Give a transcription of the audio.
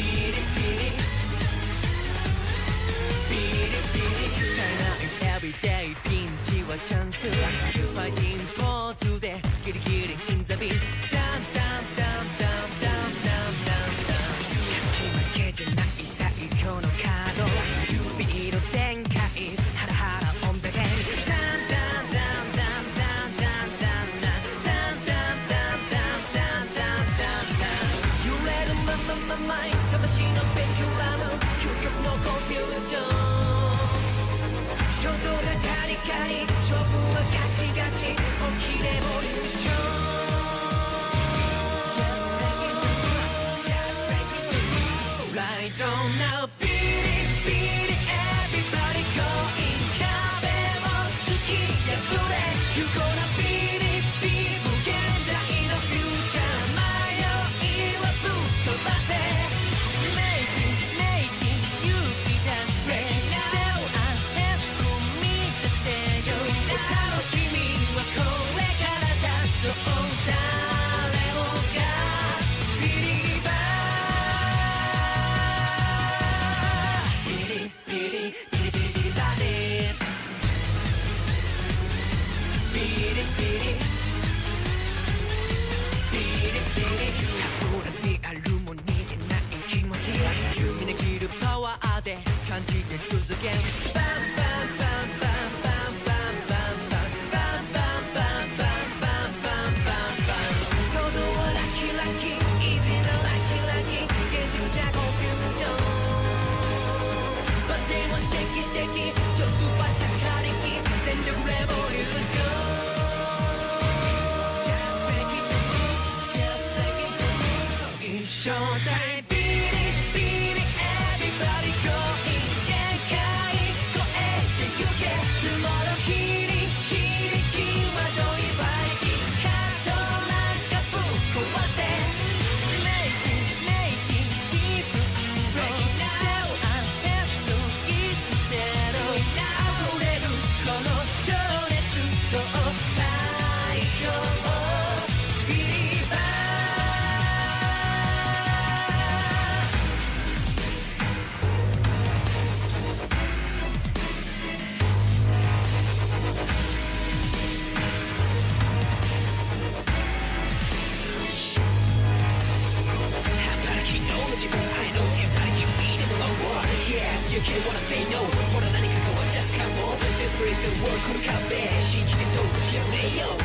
Everyday ピンチはチャンス Fighting ポーズでギリギリ in the beat Down down down down down down down 勝ち負けじゃない最強のカードスピード全開ハラハラオンダゲーム Down down down down down down down down down down down 揺れるままマイン魂のペンキュラム究極のコンフュージョン衝動がカリカリ勝負はガチガチ本気でレボリューション Just break it through Right on now ビリビリ Everybody going 壁を突き破れYou gonna ビリビリ無限大のフューチャー迷いはぶっ飛ばせ Making you be that straightそう誰もがビリバービリビリビリビリバですビリビリビリビリ過去にあるも逃げない気持ちみなぎるパワーで感じて続けバンバンバンバンバンバンバンバンシェキシェキ超スーパーシャカリキ全力レボリューション Just break it through Just break it through 一生大ビリビリ Everybody going 限界超えてゆけ Tomorrow キリキリ際どいバイキカットなんかぶっ壊せ Making deep break it now I'm happyこの情熱そう最強ビリバ働きの自分愛のテンパリキビーでもの Yeah, you can't wanna say no ほら何か変わり出すかも Just breathe the world この壁信じてそう打ち破れよ